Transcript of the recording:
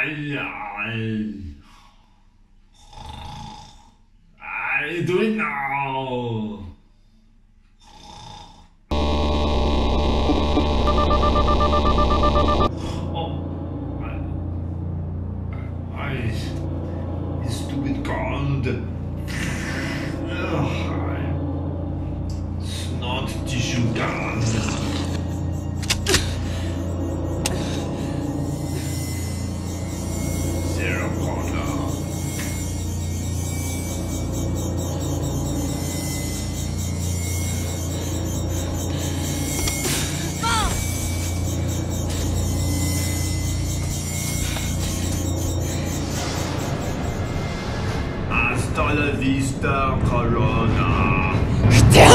I do it now. Oh, stupid cold. Snot tissue gun. Zero corner. Hasta la vista, Corona.